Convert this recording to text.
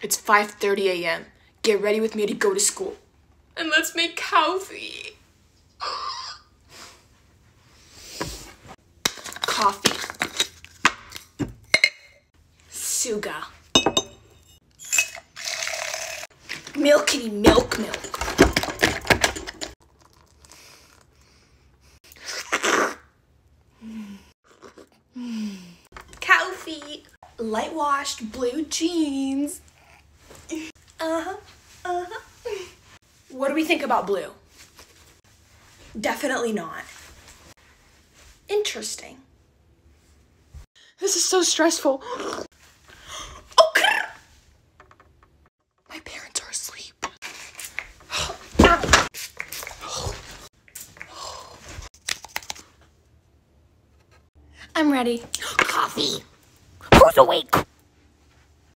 It's 5:30 a.m. Get ready with me to go to school. And let's make coffee. Coffee. Sugar. Milkity milk. Coffee. Light washed blue jeans. What do we think about blue? Definitely not. Interesting. This is so stressful. Okay. My parents are asleep. I'm ready. Coffee. Who's awake?